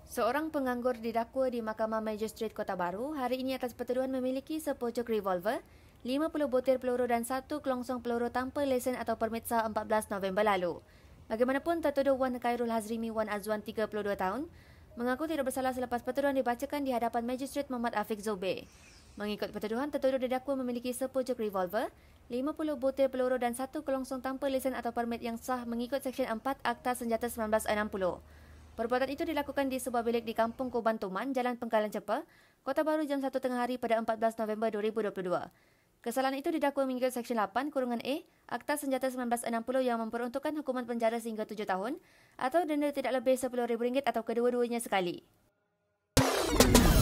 Seorang penganggur didakwa di Mahkamah Magistrate Kota Baru hari ini atas pertuduhan memiliki sepucuk revolver, 50 butir peluru dan satu kelongsong peluru tanpa lesen atau permit sah 14 November lalu. Bagaimanapun, tertuduh Wan Khairul Hazrimi Wan Azwan 32 tahun mengaku tidak bersalah selepas pertuduhan dibacakan di hadapan Magistrate Muhammad Afiq Zubir. Mengikut pertuduhan, tertuduh didakwa memiliki sepucuk revolver, 50 butir peluru dan satu kelongsong tanpa lesen atau permit yang sah mengikut Seksyen 4 Akta Senjata 1960. Perbuatan itu dilakukan di sebuah bilik di Kampung Kuban Tuman, Jalan Pengkalan Cepa, Kota Baru jam 1 tengah hari pada 14 November 2022. Kesalahan itu didakwa mengikut Seksyen 8(A) Akta Senjata 1960 yang memperuntukkan hukuman penjara sehingga 7 tahun atau denda tidak lebih RM10,000 atau kedua-duanya sekali.